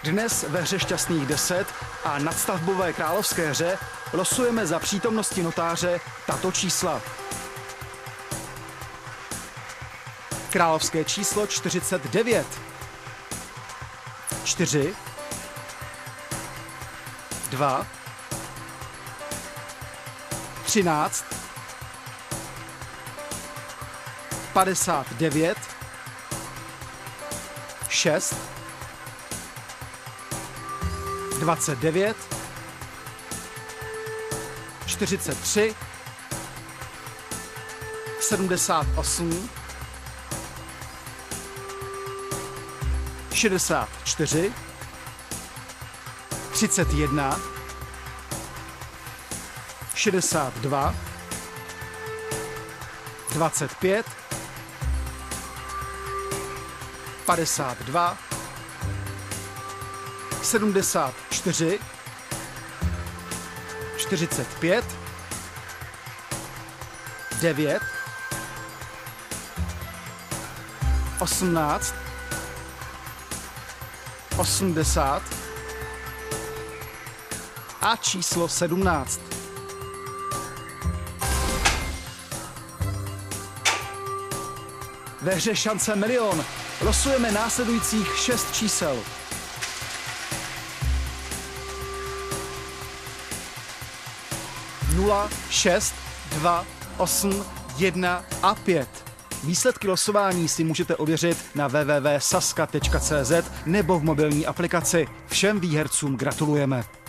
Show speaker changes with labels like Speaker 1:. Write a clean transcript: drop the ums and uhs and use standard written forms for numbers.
Speaker 1: Dnes ve hře Šťastných 10 a nadstavbové královské hře losujeme za přítomnosti notáře tato čísla. Královské číslo 49. 4, 2, 13, 59, 6, 29, 43, 78, 64, 31, 62, 25, 52, 74, 45, 9, 18, 80 a číslo 17. Ve hře Šance milion losujeme následujících 6 čísel. 0, 6, 2, 8, 1 a 5. Výsledky losování si můžete ověřit na www.saska.cz nebo v mobilní aplikaci. Všem výhercům gratulujeme.